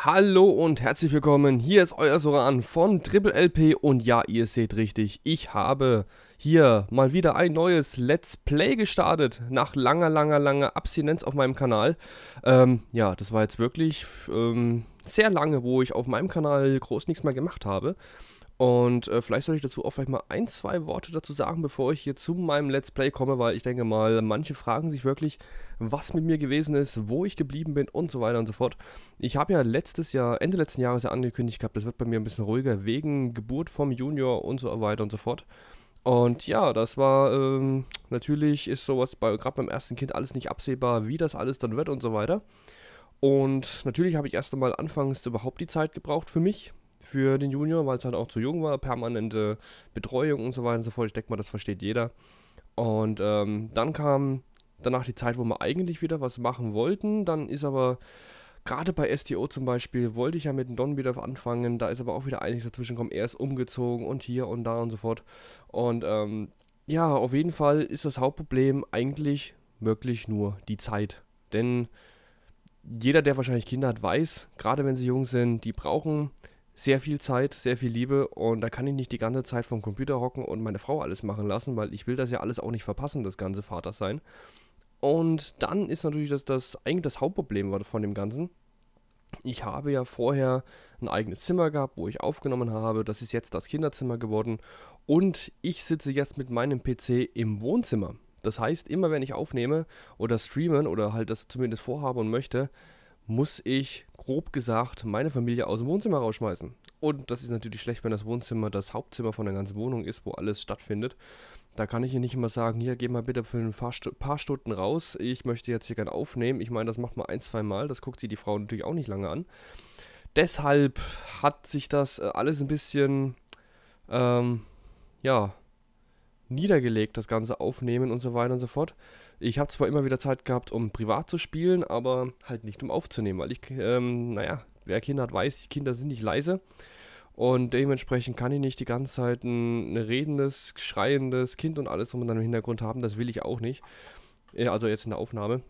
Hallo und herzlich willkommen, hier ist euer Soran von Triple LP und ja, ihr seht richtig, ich habe hier mal wieder ein neues Let's Play gestartet, nach langer Abstinenz auf meinem Kanal. Ja, das war jetzt wirklich sehr lange, wo ich auf meinem Kanal groß nichts mehr gemacht habe. Und vielleicht soll ich dazu auch vielleicht mal ein, zwei Worte dazu sagen, bevor ich hier zu meinem Let's Play komme, weil ich denke mal, manche fragen sich wirklich, was mit mir gewesen ist, wo ich geblieben bin und so weiter und so fort. Ich habe ja Ende letzten Jahres ja angekündigt gehabt, das wird bei mir ein bisschen ruhiger, wegen Geburt vom Junior und so weiter und so fort. Und ja, das war, natürlich ist sowas gerade beim ersten Kind alles nicht absehbar, wie das alles dann wird und so weiter. Und natürlich habe ich erst einmal anfangs überhaupt die Zeit gebraucht für mich, für den Junior, weil es halt auch zu jung war, permanente Betreuung und so weiter und so fort. Ich denke mal, das versteht jeder. Und dann kam danach die Zeit, wo wir eigentlich wieder was machen wollten. Dann ist aber, gerade bei STO zum Beispiel, wollte ich ja mit dem Don wieder anfangen. Da ist aber auch wieder einiges dazwischen gekommen. Er ist umgezogen und hier und da und so fort. Und ja, auf jeden Fall ist das Hauptproblem eigentlich wirklich nur die Zeit. Denn jeder, der wahrscheinlich Kinder hat, weiß, gerade wenn sie jung sind, die brauchen sehr viel Zeit, sehr viel Liebe und da kann ich nicht die ganze Zeit vom Computer hocken und meine Frau alles machen lassen, weil ich will das ja alles auch nicht verpassen, das ganze Vatersein. Und dann ist natürlich das eigentlich das Hauptproblem war von dem Ganzen. Ich habe ja vorher ein eigenes Zimmer gehabt, wo ich aufgenommen habe. Das ist jetzt das Kinderzimmer geworden. Und ich sitze jetzt mit meinem PC im Wohnzimmer. Das heißt, immer wenn ich aufnehme oder streamen oder halt das zumindest vorhabe und möchte, muss ich, grob gesagt, meine Familie aus dem Wohnzimmer rausschmeißen. Und das ist natürlich schlecht, wenn das Wohnzimmer das Hauptzimmer von der ganzen Wohnung ist, wo alles stattfindet. Da kann ich ihr nicht immer sagen, hier, geh mal bitte für ein paar Stunden raus, ich möchte jetzt hier gerne aufnehmen. Ich meine, das macht man ein, zwei Mal, das guckt sich die Frau natürlich auch nicht lange an. Deshalb hat sich das alles ein bisschen, ähm, ja, niedergelegt, das ganze Aufnehmen und so weiter und so fort. Ich habe zwar immer wieder Zeit gehabt, um privat zu spielen, aber halt nicht um aufzunehmen, weil ich, naja, wer Kinder hat, weiß, Kinder sind nicht leise und dementsprechend kann ich nicht die ganze Zeit ein redendes, schreiendes Kind und alles drum und dann im Hintergrund haben, das will ich auch nicht. Also jetzt in der Aufnahme.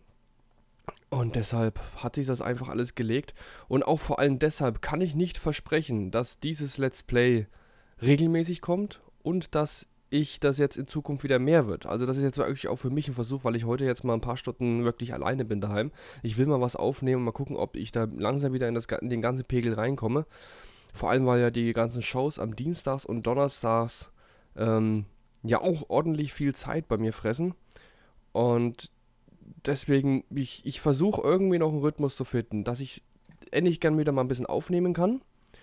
Und deshalb hat sich das einfach alles gelegt und auch vor allem deshalb kann ich nicht versprechen, dass dieses Let's Play regelmäßig kommt und dass ich das jetzt in Zukunft wieder mehr wird. Also das ist jetzt wirklich auch für mich ein Versuch, weil ich heute jetzt mal ein paar Stunden wirklich alleine bin daheim. Ich will mal was aufnehmen und mal gucken, ob ich da langsam wieder in den ganzen Pegel reinkomme. Vor allem, weil ja die ganzen Shows am Dienstags und Donnerstags ja auch ordentlich viel Zeit bei mir fressen. Und deswegen, ich versuche irgendwie noch einen Rhythmus zu finden, dass ich endlich gern wieder mal ein bisschen aufnehmen kann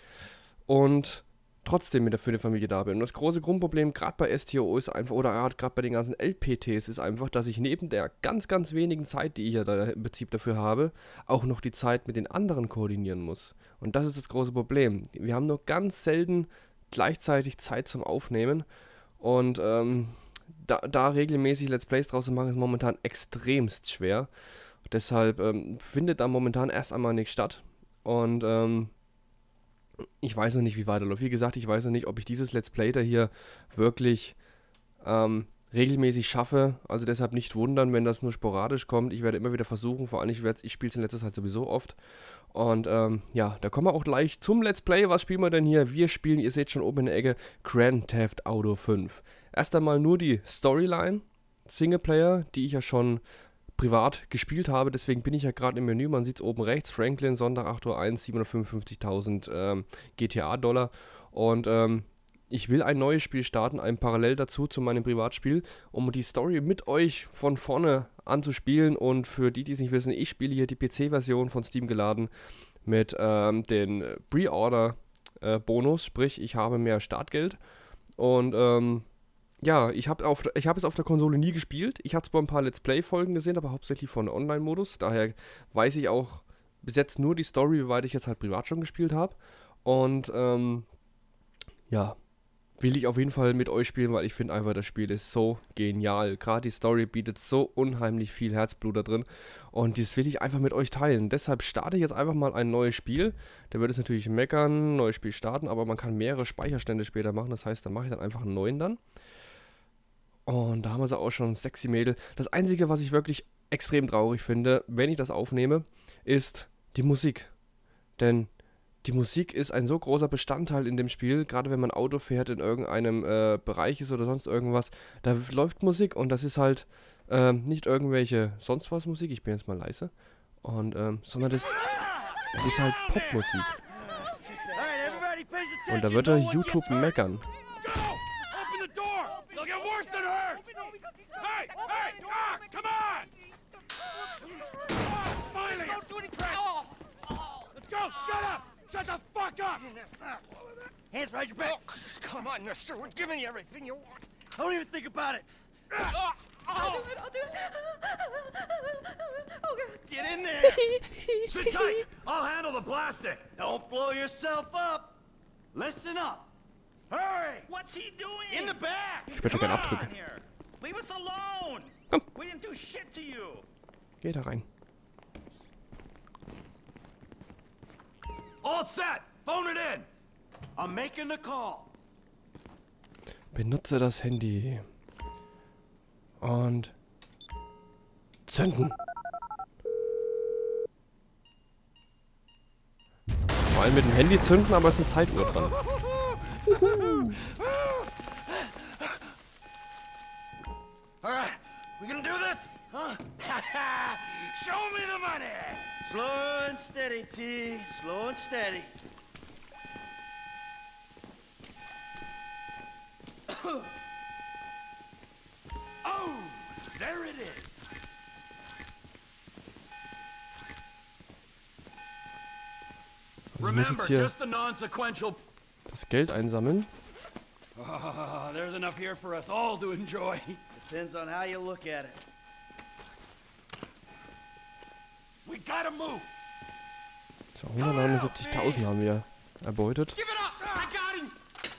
und trotzdem wieder für die Familie da bin. Und das große Grundproblem gerade bei STO ist einfach, oder gerade bei den ganzen LPTs ist einfach, dass ich neben der ganz wenigen Zeit, die ich ja da im Prinzip dafür habe, auch noch die Zeit mit den anderen koordinieren muss. Und das ist das große Problem. Wir haben nur ganz selten gleichzeitig Zeit zum Aufnehmen und da regelmäßig Let's Plays draus zu machen, ist momentan extremst schwer. Deshalb findet da momentan erst einmal nichts statt. Und ich weiß noch nicht, wie weiterläuft. Wie gesagt, ich weiß noch nicht, ob ich dieses Let's Play da hier wirklich regelmäßig schaffe. Also deshalb nicht wundern, wenn das nur sporadisch kommt. Ich werde immer wieder versuchen, vor allem ich spiele es in letzter Zeit sowieso oft. Und ja, da kommen wir auch gleich zum Let's Play. Was spielen wir denn hier? Wir spielen, ihr seht schon oben in der Ecke, Grand Theft Auto 5. Erst einmal nur die Storyline, Singleplayer, die ich ja schon privat gespielt habe, deswegen bin ich ja gerade im Menü, man sieht es oben rechts, Franklin, Sonntag 8:01 Uhr, 755.000 GTA-Dollar und ich will ein neues Spiel starten, ein parallel dazu zu meinem Privatspiel, um die Story mit euch von vorne anzuspielen und für die, die es nicht wissen, ich spiele hier die PC-Version von Steam geladen mit den Pre-Order-Bonus, sprich ich habe mehr Startgeld und ja, ich habe es auf der Konsole nie gespielt. Ich habe zwar ein paar Let's Play-Folgen gesehen, aber hauptsächlich von Online-Modus. Daher weiß ich auch bis jetzt nur die Story, wie weit ich jetzt halt privat schon gespielt habe. Und ja, will ich auf jeden Fall mit euch spielen, weil ich finde einfach, das Spiel ist so genial. Gerade die Story bietet so unheimlich viel Herzblut da drin. Und das will ich einfach mit euch teilen. Deshalb starte ich jetzt einfach mal ein neues Spiel. Da wird es natürlich meckern, neues Spiel starten, aber man kann mehrere Speicherstände später machen. Das heißt, da mache ich dann einfach einen neuen dann. Und da haben wir sie auch schon, sexy Mädel. Das Einzige, was ich wirklich extrem traurig finde, wenn ich das aufnehme, ist die Musik. Denn die Musik ist ein so großer Bestandteil in dem Spiel, gerade wenn man Auto fährt, in irgendeinem Bereich ist oder sonst irgendwas, da läuft Musik und das ist halt nicht irgendwelche sonst was Musik, ich bin jetzt mal leise, und sondern das ist halt Popmusik. Und da wird er YouTube meckern. Shut the fuck up! Hands behind your back. Oh, come on, mister. We're giving you everything you want. Don't even think about it. I'll do it. Oh, God. Get in there. Sit tight. I'll handle the plastic. Don't blow yourself up. Listen up. Hurry. What's he doing? In the back. Ich würde gerne abdrücken. Leave us alone. Komm. We didn't do shit to you. Geh da rein. All set. Phone it in. I'm making the call. Benutze das Handy. Und zünden. Vor allem mit dem Handy zünden, aber es ist eine Zeituhr dran. Alright, we gonna do this? Huh? Show me the money! Slow and steady, T. Slow and steady. Oh, there it is. Also ich muss jetzt hier just a non-sequential. das Geld einsammeln. Oh, there's enough here for us all to enjoy. Depends on how you look at it. We gotta move. So, 179.000 haben wir erbeutet. Give it up! I got him!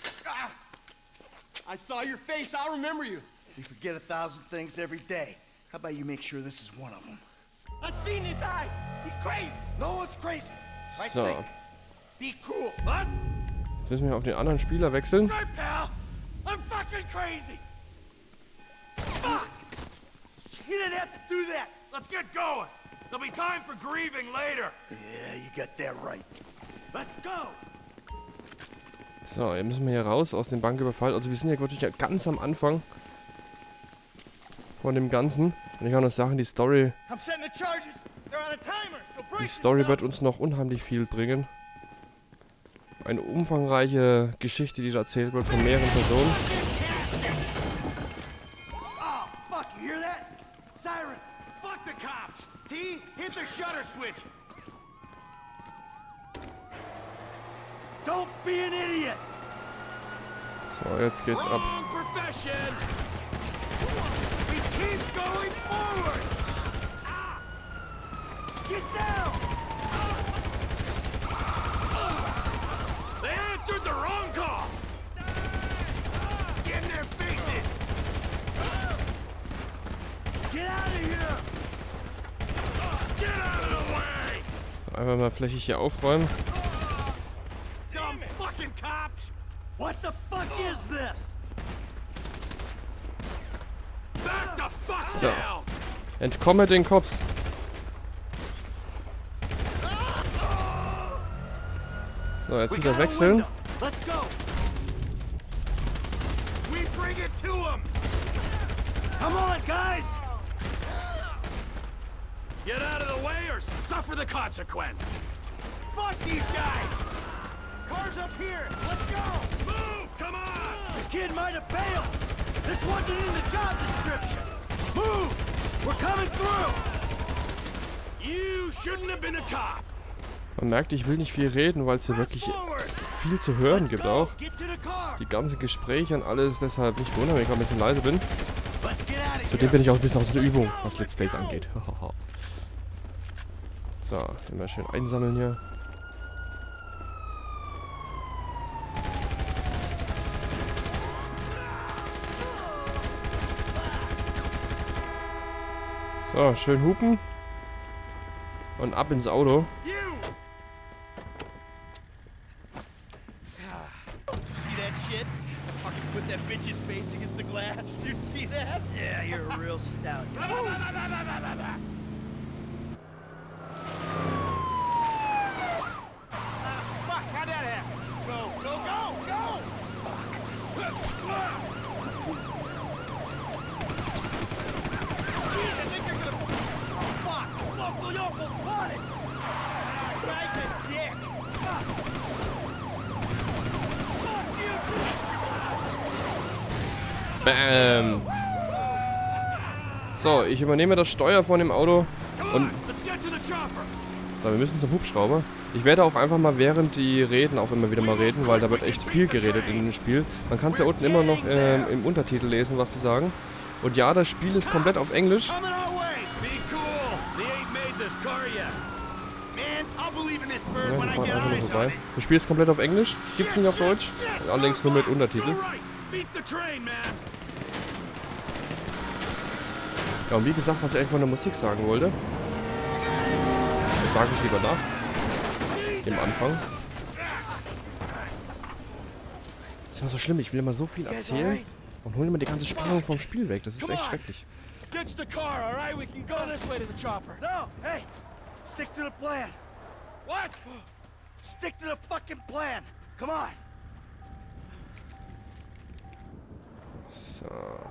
I saw your face, I'll remember you. You forget 1,000 things every day. How about you make sure this is one of them? I've seen his eyes! He's crazy! No one's crazy. Right So, thing. Be cool. What? jetzt müssen wir auf den anderen Spieler wechseln. Right, pal! I'm fucking crazy! Fuck! You didn't have to do that! Let's get going! There'll be time for grieving later! Yeah, you got that right. Let's go! So, jetzt müssen wir hier raus aus dem Banküberfall. Also wir sind ja wirklich ganz am Anfang von dem Ganzen. Und ich kann noch sagen, die Story wird uns noch unheimlich viel bringen. Eine umfangreiche Geschichte, die da erzählt wird von mehreren Personen. Oh, fuck, you hear that? Sirens! Fuck the cops! T, hit the shutter switch! Don't be an idiot! So, jetzt geht's ab. Wrong profession! We keep going forward! Ah. Get down! They answered the wrong call! Get in their faces! Get out of here! Get out of the way! Einfach mal flächig hier aufräumen. Dumb fucking cops! What the fuck is this? Back the fuck So. down! Entkomme den Cops. So, jetzt wieder wechseln. Let's go! We bring it to them! Come on, guys! Get out of the way or suffer the consequence! Fuck these guys! Cars up here! Let's go! Move! Come on! The kid might have bailed! This wasn't in the job description! Move! We're coming through! You shouldn't have been a cop! Man merkt, ich will nicht viel reden, weil es hier wirklich viel zu hören gibt auch. Die ganzen Gespräche und alles, deshalb nicht wundern, wenn ich ein bisschen leise bin. Zudem bin ich auch ein bisschen aus der Übung, was Let's Plays angeht. So, immer schön einsammeln hier. So, schön hupen. Und ab ins Auto. Did you see that shit? I fucking put that bitch's face against the glass. Did you see that? Yeah, you're a real stout. guy's a dick. Bam. So, ich übernehme das Steuer von dem Auto und... So, wir müssen zum Hubschrauber. Ich werde auch einfach mal während die reden auch immer wieder mal reden, weil da wird echt viel geredet in dem Spiel. Man kann es ja unten immer noch im Untertitel lesen, was die sagen. Und ja, das Spiel ist komplett auf Englisch. Ja, wir fahren einfach nur vorbei. Das Spiel ist komplett auf Englisch, gibt's nicht auf Deutsch, allerdings nur mit Untertitel. Ja, und wie gesagt, was ich eigentlich von der Musik sagen wollte, das sage ich lieber nach. Dem Anfang. Das ist immer so schlimm, ich will immer so viel erzählen und hole immer die ganze Spannung vom Spiel weg. Das ist echt schrecklich. Ditch the car, all right? We can go this way to the chopper. No, hey, stick to the plan. What? Stick to the fucking plan. Come on. So.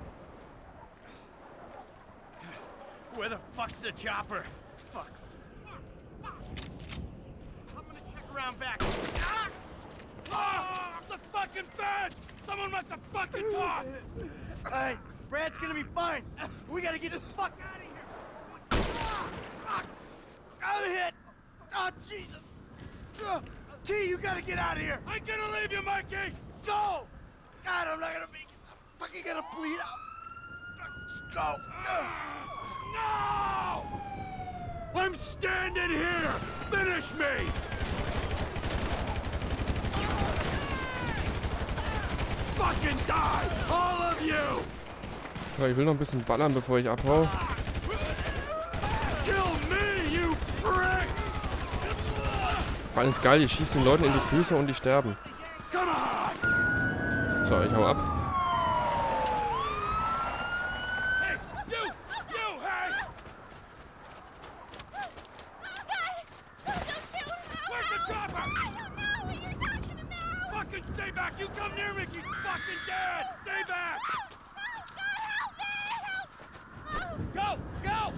Where the fuck's the chopper? Fuck. I'm gonna check around back. Ah! The fucking fence! Someone must have fucking talked! Alright, Brad's gonna be fine. We gotta get the fuck out of here. I'm hit. Oh, Jesus. T, you gotta get out of here. I'm gonna leave you, Mikey. Go. God, I'm not gonna be fucking gonna bleed out. Go. No! I'm standing here. Finish me. Fucking die, all of you. Ja, ich will noch ein bisschen ballern, bevor ich abhau. Vor allem ist geil, ich schieße den Leuten in die Füße und die sterben. So, ich hau ab. Stay back! You come near me, she's fucking dead! Stay back! Go! Go!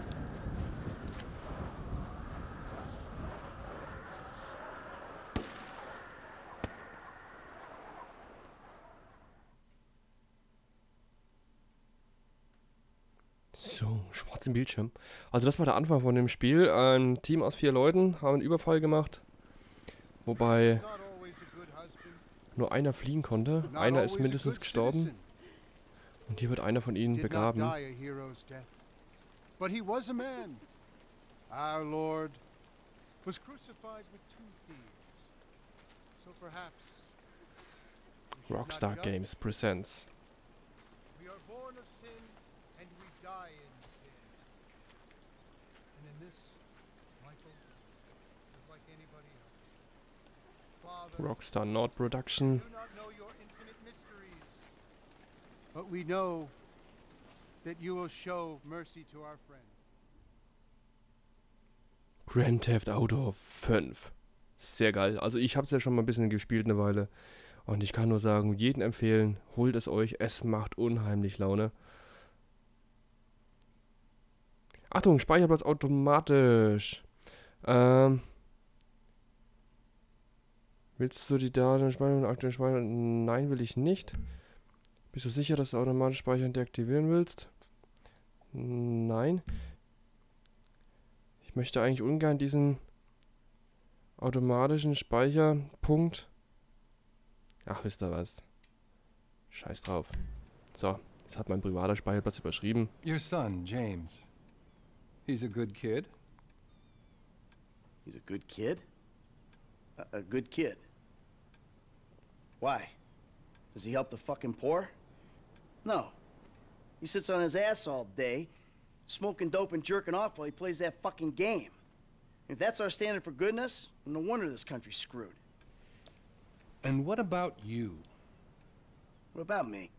So, schwarzen Bildschirm. Also das war der Anfang von dem Spiel. Ein Team aus 4 Leuten haben einen Überfall gemacht. Wobei nur einer fliehen konnte. Einer ist mindestens gestorben. Und hier wird einer von ihnen begraben. But he was a man. Our Lord was crucified with 2 thieves. So perhaps Rockstar Games presents. We are born of sin and we die in sin. And in this, Michael is like anybody else. Father, Rockstar Nord Production. we do not know your infinite mysteries, but we know that you will show mercy to our friend. Grand Theft Auto 5. Sehr geil. Also ich habe es ja schon mal ein bisschen gespielt eine Weile. Und ich kann nur sagen, jeden empfehlen, holt es euch. Es macht unheimlich Laune. Achtung, Speicherplatz automatisch. Willst du die Daten speichern? Aktuell speichern? Nein, will ich nicht. Bist du sicher, dass du automatisch Speichern deaktivieren willst? Nein. Ich möchte eigentlich ungern diesen automatischen Speicherpunkt. Ach, wisst ihr was? Scheiß drauf. So, jetzt hat mein privater Speicherplatz überschrieben. Your son, James. He's a good kid. He's a good kid? A good kid? Why? Does he help the fucking poor? No. He sits on his ass all day, smoking dope and jerking off while he plays that fucking game. If that's our standard for goodness, no wonder this country's screwed. And what about you? What about me?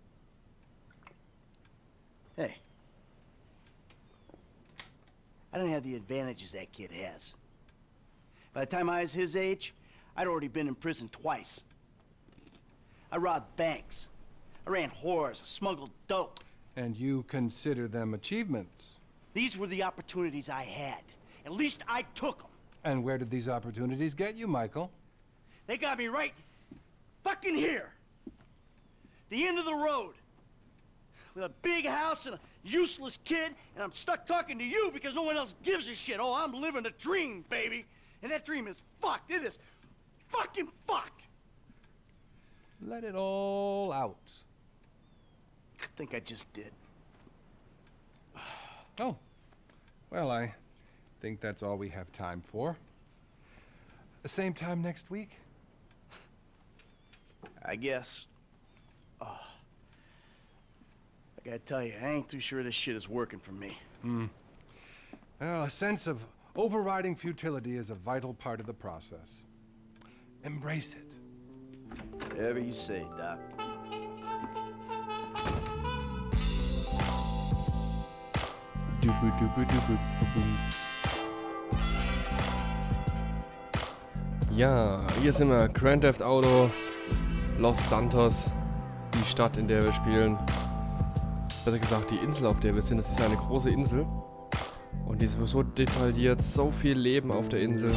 Hey. I didn't have the advantages that kid has. By the time I was his age, I'd already been in prison twice. I robbed banks. I ran whores, I smuggled dope. And you consider them achievements? These were the opportunities I had. At least I took them. And where did these opportunities get you, Michael? They got me right fucking here. The end of the road. With a big house and a useless kid, and I'm stuck talking to you because no one else gives a shit. Oh, I'm living a dream, baby. And that dream is fucked. It is fucking fucked. Let it all out. I think I just did. Oh. Well, I think that's all we have time for. The same time next week? I guess. Oh. I gotta tell you, I ain't too sure this shit is working for me. Well, a sense of overriding futility is a vital part of the process. Embrace it. Whatever you say, Doc. Ja, hier sind wir. Grand Theft Auto Los Santos. Die Stadt, in der wir spielen. Besser gesagt, die Insel, auf der wir sind. Das ist ja eine große Insel. Und die ist so detailliert. So viel Leben auf der Insel.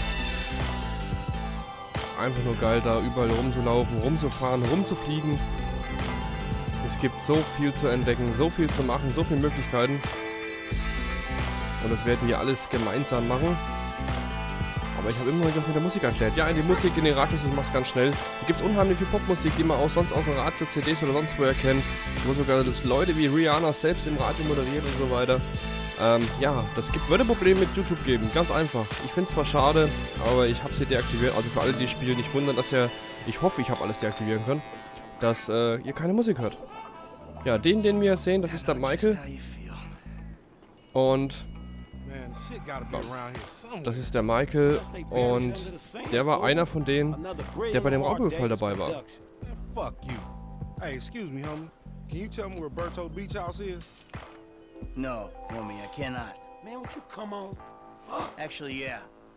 Einfach nur geil, da überall rumzulaufen, rumzufahren, rumzufliegen. Es gibt so viel zu entdecken, so viel zu machen, so viele Möglichkeiten. Und das werden wir alles gemeinsam machen. Aber ich habe immer noch mit der Musik erklärt. Ja, in die Musik, in den Radios, ich mach's ganz schnell. Da gibt es unheimlich viel Popmusik, die man auch sonst aus den Radio-CDs oder sonst woher kennt. Wo sogar Leute wie Rihanna selbst im Radio moderiert und so weiter. Ja, das wird ein Problem mit YouTube geben. Ganz einfach. Ich finde es zwar schade, aber ich habe sie deaktiviert. Also für alle, die spielen, nicht wundern, dass ja... Ich hoffe, ich habe alles deaktivieren können. Dass ihr keine Musik hört. Ja, den wir sehen, das ist der Michael. Und... Das ist der Michael und der war einer von denen, der bei dem Raubüberfall dabei war. Fuck you. Hey, excuse me, homie. Can you tell me where Berto Beach House is? No, homie, I cannot. Man, won't you come on? Fuck. Actually, yeah.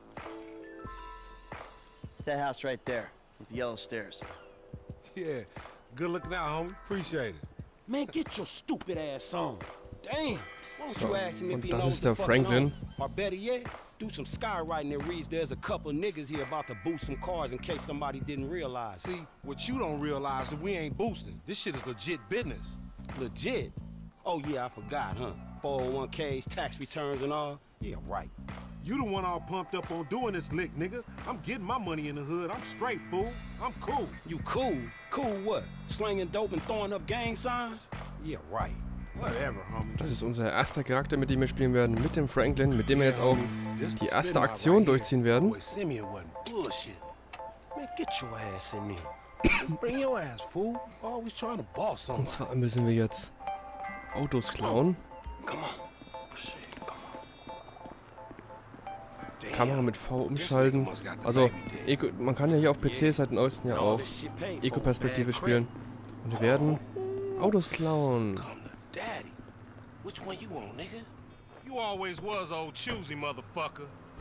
It's that house right there with the yellow stairs. Yeah. Good looking out, homie. Appreciate it. Man, get your stupid ass on. Damn. Why don't you ask him if he das knows ist der the fucking Franklin. Or better yet, do some skywriting that reads there's a couple of niggas here about to boost some cars in case somebody didn't realize. See, what you don't realize is we ain't boosting. This shit is legit business. Legit? Oh yeah, I forgot, huh? 401ks, tax returns and all? Yeah, right. You the one all pumped up on doing this lick, nigga. I'm getting my money in the hood. I'm straight, fool. I'm cool. You cool? Cool what? Slinging dope and throwing up gang signs? Yeah, right. Whatever, homie. Das ist unser erster Charakter, mit dem wir spielen werden, mit dem Franklin, mit dem wir jetzt auch die erste Aktion durchziehen werden. Boy, Simeon wasn't bullshit. Man, get your ass in there. Bring your ass, fool. Always trying to boss Und somebody. zwar müssen wir jetzt Autos klauen. Come on. Kamera mit V umschalten. Also, man kann ja hier auf PC seit dem neuesten Jahr auch Ego-Perspektive spielen. Und wir werden Autos klauen. Daddy, which one you want, nigga? You always was old choosy, motherfucker.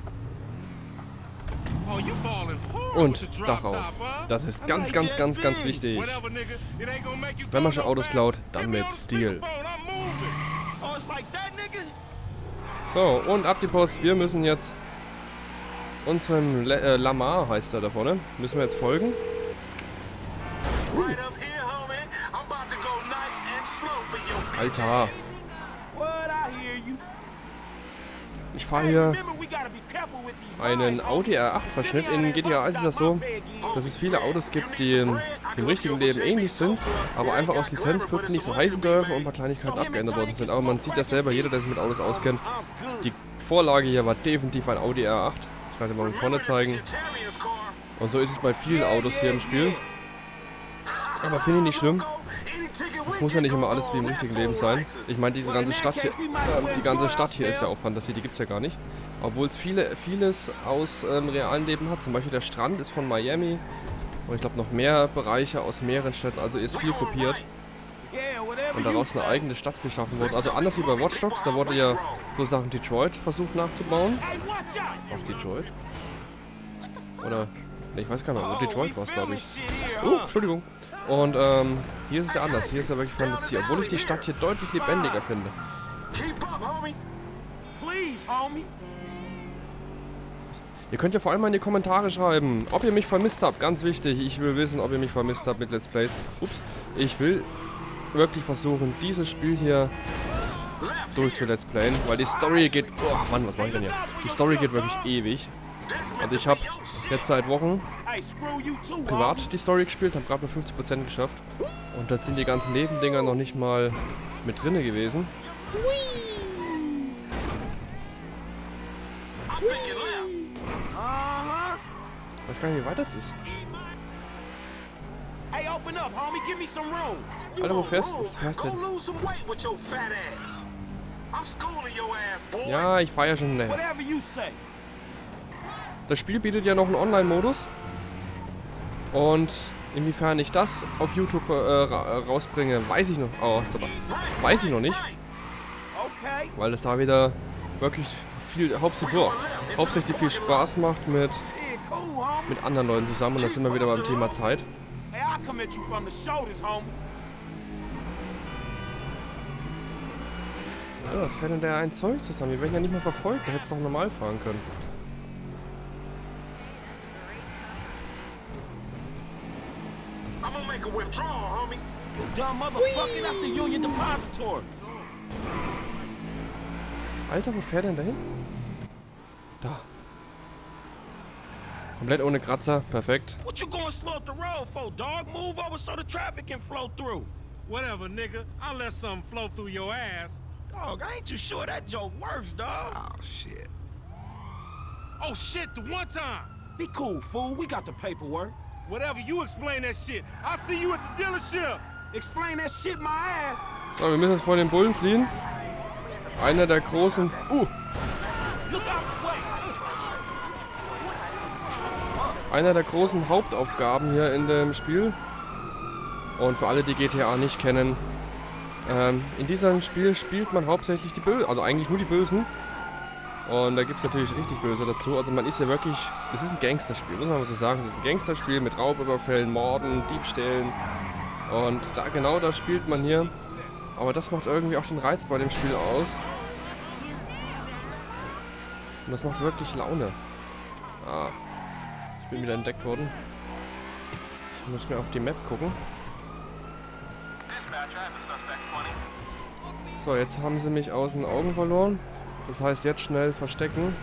Oh, you ballin' hard Und with the drop darauf. top, huh? Das ist ganz, ganz, ganz, ganz wichtig. Whatever, nigga. It ain't gonna make you Wenn man go schon no Autos back. klaut, dann Hit me mit on the Stil. speakerphone, I'm moving. Oh, it's like that, nigga? So, und ab die Post. Wir müssen jetzt unserem Lamar, heißt er da vorne, müssen wir jetzt folgen. Right up here, homie. I'm about to go nice and slow for your Alter, What, I hear you. ich fahre hier Remember, we gotta be careful with these einen lines, Audi R8-Verschnitt. In GTA ist es ja so, dass es viele Autos gibt, die im richtigen Leben ähnlich sind, aber einfach aus Lizenzgründen nicht so heißen dürfen und ein paar Kleinigkeiten abgeändert worden sind. Aber man sieht ja selber, jeder, der sich mit Autos auskennt, die Vorlage hier war definitiv ein Audi R8. Das kann ich mal von vorne zeigen. Und so ist es bei vielen Autos hier im Spiel. Aber finde ich nicht schlimm. Es muss ja nicht immer alles wie im richtigen Leben sein. Ich meine, diese ganze Stadt hier, die ganze Stadt hier ist ja auch Fantasie, die gibt es ja gar nicht. Obwohl es vieles aus realen Leben hat. Zum Beispiel der Strand ist von Miami. Und ich glaube noch mehr Bereiche aus mehreren Städten. Also ist viel kopiert. Und daraus eine eigene Stadt geschaffen wurde. Also anders wie bei Watch Dogs, da wurde ja so Sachen Detroit versucht nachzubauen. Was Detroit? Oder, ne, ich weiß gar nicht, also Detroit war es, glaube ich. Oh, Entschuldigung. Und hier ist es ja anders. Hier ist ja wirklich Fantasie. Obwohl ich die Stadt hier deutlich lebendiger finde. Please, homie. Ihr könnt ja vor allem mal in die Kommentare schreiben, ob ihr mich vermisst habt. Ganz wichtig, ich will wissen, ob ihr mich vermisst habt mit Let's Plays. Ups, ich will wirklich versuchen, dieses Spiel hier durchzu-Let's Playen, weil die Story geht... Oh Mann, was mache ich denn hier? Die Story geht wirklich ewig. Und ich habe jetzt seit Wochen privat die Story gespielt, habe gerade mal 50% geschafft. Und da sind die ganzen Nebendinger noch nicht mal mit drinne gewesen. Ich weiß gar nicht, wie weit das ist. Alter, wo fährst du? Was fährst du denn? Ja, ich fahre ja schon hinterher. Das Spiel bietet ja noch einen Online-Modus. Und inwiefern ich das auf YouTube rausbringe, weiß ich noch. Oh, weiß ich noch nicht. Weil es da wieder wirklich viel, hauptsächlich viel Spaß macht mit anderen Leuten zusammen. Und da sind wir wieder beim Thema Zeit. Ja, was fährt denn der ein Zeug zusammen? Wir werden ja nicht mehr verfolgt. Der hätte es doch normal fahren können. Alter, wo fährt denn der hin? Da. Komplett ohne Kratzer, perfekt. What you gonna slow up the road for, dog? Move over so the traffic can flow through. Whatever, nigga. I'll let something flow through your ass. Dog, I ain't too sure that joke works, dog. Oh, shit. Oh, shit, the one time. Be cool, fool. We got the paperwork. Whatever, you explain that shit. I'll see you at the dealership. Explain that shit my ass. So, wir müssen jetzt vor den Bullen fliehen. Einer der großen... Einer der großen Hauptaufgaben hier in dem Spiel. Und für alle, die GTA nicht kennen, in diesem Spiel spielt man hauptsächlich die Bösen, also eigentlich nur die Bösen. Und da gibt es natürlich richtig Böse dazu. Also man ist ja wirklich, das ist ein Gangsterspiel, muss man mal so sagen. Es ist ein Gangsterspiel mit Raubüberfällen, Morden, Diebstählen. Und da genau das spielt man hier. Aber das macht irgendwie auch den Reiz bei dem Spiel aus. Und das macht wirklich Laune. Ah, ich bin wieder entdeckt worden. Ich muss mir auf die Map gucken. So, jetzt haben sie mich aus den Augen verloren. Das heißt, jetzt schnell verstecken.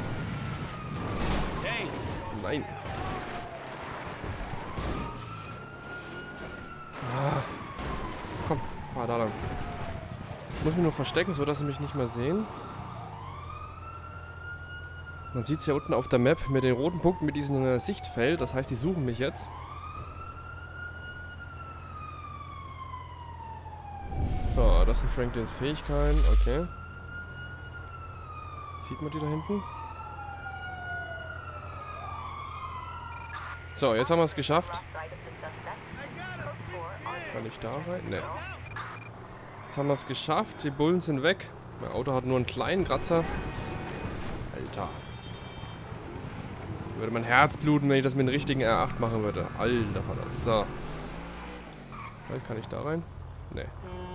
Nein. Ah. Komm, fahr da lang. Ich muss mich nur verstecken, sodass sie mich nicht mehr sehen. Man sieht es ja unten auf der Map mit den roten Punkten mit diesem Sichtfeld. Das heißt, die suchen mich jetzt. So, das sind Franklins Fähigkeiten. Okay. Sieht man die da hinten? So, jetzt haben wir es geschafft. Kann ich da rein? Ne. Jetzt haben wir es geschafft. Die Bullen sind weg. Mein Auto hat nur einen kleinen Kratzer. Alter. Würde mein Herz bluten, wenn ich das mit dem richtigen R8 machen würde. Alter Vater. So. Vielleicht kann ich da rein? Ne.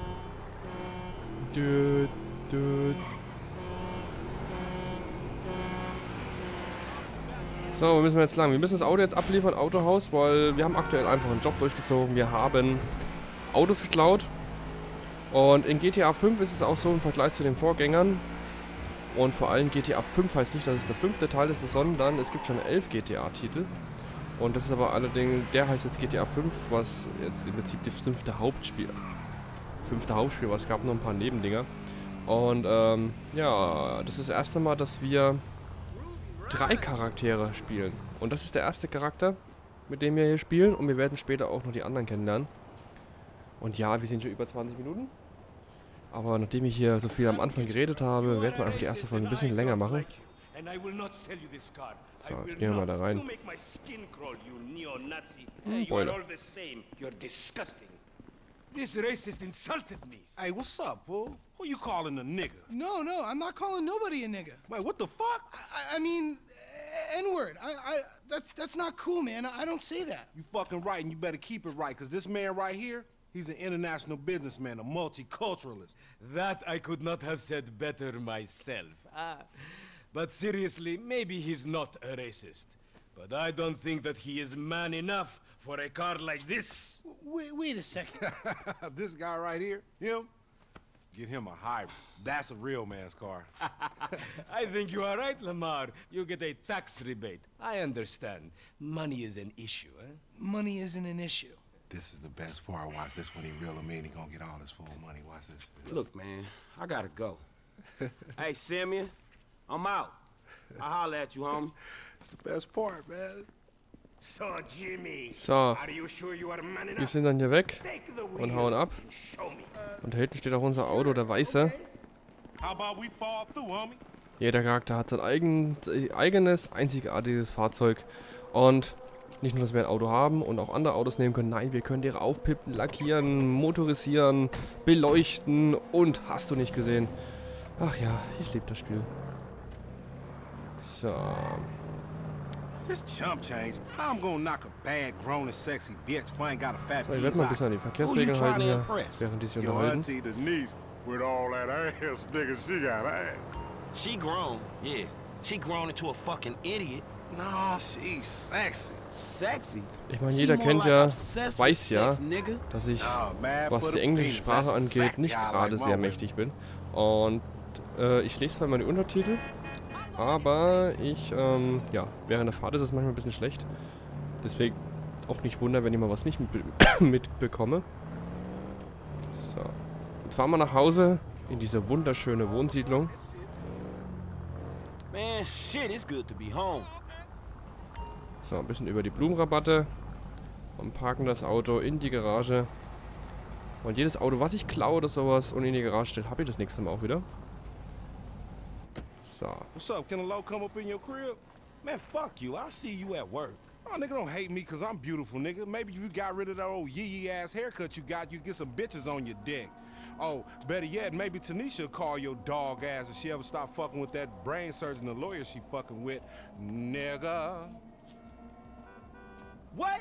So, wo müssen wir jetzt lang? Wir müssen das Auto jetzt abliefern, Autohaus, weil wir haben aktuell einfach einen Job durchgezogen. Wir haben Autos geklaut. Und in GTA 5 ist es auch so im Vergleich zu den Vorgängern. Und vor allem GTA 5 heißt nicht, dass es der 5. Teil ist, sondern es gibt schon 11 GTA-Titel. Und das ist aber allerdings, der heißt jetzt GTA 5, was jetzt im Prinzip das 5. Hauptspiel. Aber es gab noch ein paar Nebendinger. Und ja, das ist das erste Mal, dass wir 3 Charaktere spielen. Und das ist der erste Charakter, mit dem wir hier spielen. Und wir werden später auch noch die anderen kennenlernen. Und ja, wir sind schon über 20 Minuten. Aber nachdem ich hier so viel am Anfang geredet habe, werden wir einfach die erste Folge ein bisschen länger machen. So, jetzt gehen wir mal da rein. Boiler. This racist insulted me. Hey, what's up, fool? Who you calling a nigga? No, I'm not calling nobody a nigga. Wait, what the fuck? I mean, N-word. That's not cool, man. I don't say that. You fucking right, and you better keep it right, because this man right here, he's an international businessman, a multiculturalist. That I could not have said better myself. But seriously, maybe he's not a racist. But I don't think that he is man enough for a car like this. Wait a second. This guy right here, him? Get him a hybrid. That's a real man's car. I think you are right, Lamar. You get a tax rebate. I understand. Money is an issue, eh? Money isn't an issue. This is the best part. Watch this when he reel him in. He gonna get all his full money. Watch this. Look, man, I gotta go. Hey, Simeon, I'm out. I'll holler at you, homie. It's the best part, man. So, Jimmy, So, are you sure you are man wir enough? sind dann hier weg Take the und wheel hauen ab. and show me. Und da hinten steht auch unser Auto, der weiße. How about we fall through, homie? Jeder Charakter hat sein eigenes, einzigartiges Fahrzeug. Und nicht nur, dass wir ein Auto haben und auch andere Autos nehmen können. Nein, wir können die aufpippen, lackieren, motorisieren, beleuchten und hast du nicht gesehen. Ach ja, ich liebe das Spiel. So. This chump change. How I'm gonna knock a bad, grown and sexy bitch if I ain't got a fat So, ich werde mal ein bisschen an die Verkehrsregeln halten hier, während die sich Your unterhalten. auntie Denise with all that ass, nigga, she got ass. She grown, yeah. She grown into a fucking idiot. No, she's sexy. Sexy? Ich meine, She jeder more kennt like ja, obsessed with weiß ja, sex, nigga. dass ich, Oh, man, was for die the englische penis, Sprache that's angeht, exactly nicht how I gerade like my sehr women. mächtig bin. Und ich lese zwar mal die Untertitel, aber ich, ja, während der Fahrt ist es manchmal ein bisschen schlecht. Deswegen auch nicht wundern, wenn ich mal was nicht mitbekomme. So. Jetzt fahren wir nach Hause in diese wunderschöne Wohnsiedlung. Man, shit, it's good to be home. So, ein bisschen über die Blumenrabatte und parken das Auto in die Garage. Und jedes Auto, was ich klaue oder sowas und in die Garage stelle, habe ich das nächste Mal auch wieder. So. What's up? Can a low come up in your crib? Man, fuck you. I'll see you at work. Oh, nigga, don't hate me because I'm beautiful, nigga. Maybe if you got rid of that old yee-yee ass haircut you got, you get some bitches on your dick. Oh, better yet, maybe Tanisha will call your dog ass if she ever stop fucking with that brain surgeon, the lawyer she fucking with, nigga. What?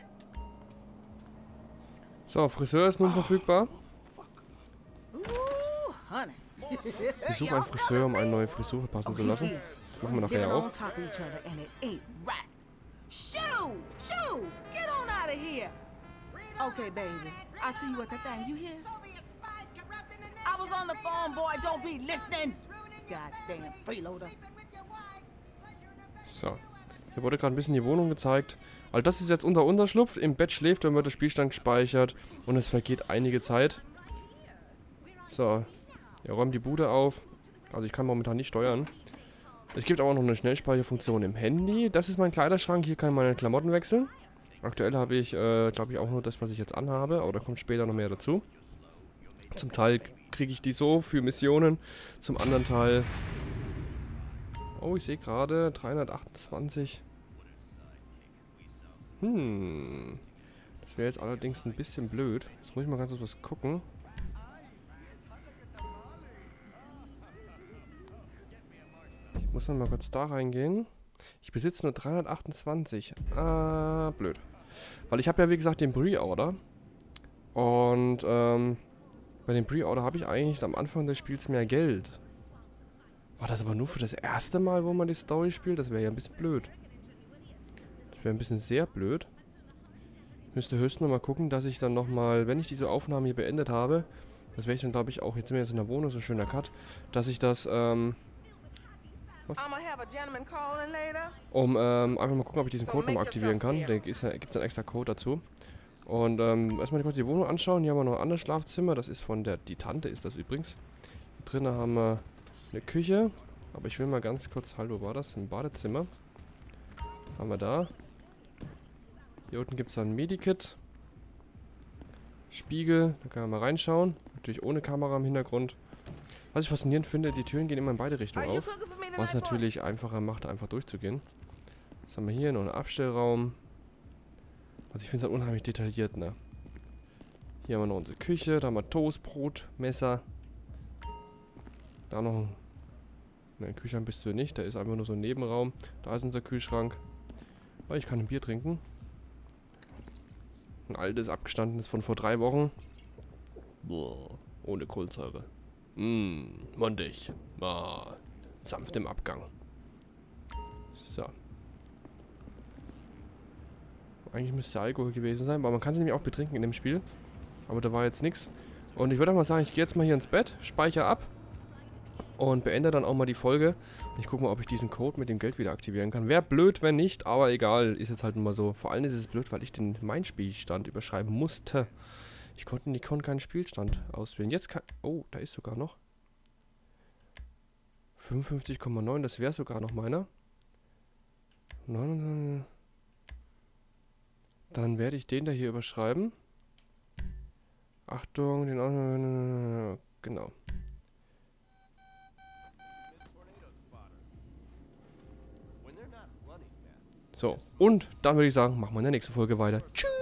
So, Friseur ist nun verfügbar. Ooh, honey. Ich suche einen Friseur, um eine neue Frisur verpassen zu lassen. Das machen wir nachher Living auch. on top of each other and it ain't right. Shoo! Shoo! Get on out of here! Okay, baby. I see you at the thing. You hear? I was on the phone, boy. Don't be listening. Goddamn freeloader. So. Hier wurde gerade ein bisschen die Wohnung gezeigt. Also das ist jetzt unser Unterschlupf. Im Bett schläft, dann wird der Spielstand gespeichert. Und es vergeht einige Zeit. So. Wir räumen die Bude auf. Also ich kann momentan nicht steuern. Es gibt aber noch eine Schnellspeicherfunktion im Handy. Das ist mein Kleiderschrank. Hier kann ich meine Klamotten wechseln. Aktuell habe ich, glaube ich, auch nur das, was ich jetzt anhabe. Aber da kommt später noch mehr dazu. Zum Teil kriege ich die so für Missionen. Zum anderen Teil... Oh, ich sehe gerade 328. Das wäre jetzt allerdings ein bisschen blöd. Jetzt muss ich mal ganz kurz was gucken. Ich muss noch mal kurz da reingehen. Ich besitze nur 328. Ah, blöd. Weil ich habe ja, wie gesagt, den Pre-Order. Und bei dem Pre-Order habe ich eigentlich am Anfang des Spiels mehr Geld. War das aber nur für das erste Mal, wo man die Story spielt? Das wäre ja ein bisschen blöd. Das wäre ein bisschen sehr blöd. Ich müsste höchstens noch mal gucken, dass ich dann nochmal, wenn ich diese Aufnahme hier beendet habe, das werde ich dann, glaube ich, auch, jetzt sind wir jetzt in der Wohnung, so ein schöner Cut, dass ich das, was? Um, einfach mal gucken, ob ich diesen Code nochmal aktivieren kann. Da gibt es einen extra Code dazu. Und, erstmal kurz die Wohnung anschauen. Hier haben wir noch ein anderes Schlafzimmer. Das ist von die Tante ist das übrigens. Hier drinnen haben wir eine Küche. Aber ich will mal ganz kurz, hallo, war das? Ein Badezimmer. Haben wir da. Hier unten gibt es ein Medikit. Spiegel, da kann man mal reinschauen. Natürlich ohne Kamera im Hintergrund. Was ich faszinierend finde, die Türen gehen immer in beide Richtungen auf. Was natürlich einfacher macht, einfach durchzugehen. Was haben wir hier? Noch einen Abstellraum. Also ich finde es halt unheimlich detailliert, ne? Hier haben wir noch unsere Küche, da haben wir Toast, Brot, Messer. Da noch ein Kühlschrank bist du nicht, da ist einfach nur so ein Nebenraum. Da ist unser Kühlschrank. Oh, ich kann ein Bier trinken. Ein altes, abgestandenes von vor 3 Wochen. Boah, ohne Kohlensäure. Mondig. Ah, sanft im Abgang. So. Eigentlich müsste Alkohol gewesen sein, aber man kann sie nämlich auch betrinken in dem Spiel. Aber da war jetzt nichts. Und ich würde auch mal sagen, ich gehe jetzt mal hier ins Bett, speichere ab und beende dann auch mal die Folge. Ich gucke mal, ob ich diesen Code mit dem Geld wieder aktivieren kann. Wäre blöd, wenn nicht, aber egal, ist jetzt halt nur mal so. Vor allem ist es blöd, weil ich meinen Spielstand überschreiben musste. Ich konnte keinen Spielstand auswählen. Jetzt kann... Oh, da ist sogar noch. 55,9, das wäre sogar noch meiner. 99. Dann werde ich den da hier überschreiben. Achtung, den... Genau. So, und dann würde ich sagen, machen wir in der nächsten Folge weiter. Tschüss!